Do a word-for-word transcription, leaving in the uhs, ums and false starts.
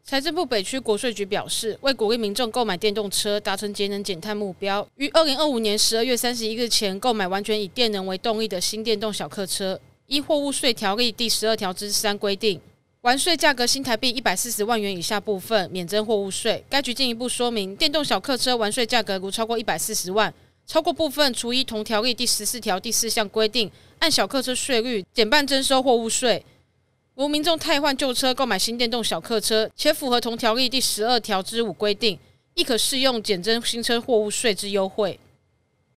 财政部北区国税局表示，为鼓励民众购买电动车，达成节能减碳目标，于二零二五年十二月三十一日前购买完全以电能为动力的新电动小客车，依货物税条例第十二条之三规定，完税价格新台币一百四十万元以下部分免征货物税。该局进一步说明，电动小客车完税价格如超过一百四十万，超过部分除依同条例第十四条第四项规定，按小客车税率减半征收货物税。如民众汰换旧车购买新电动小客车，且符合同条例第十二条之五规定，亦可适用减征新车货物税之优惠。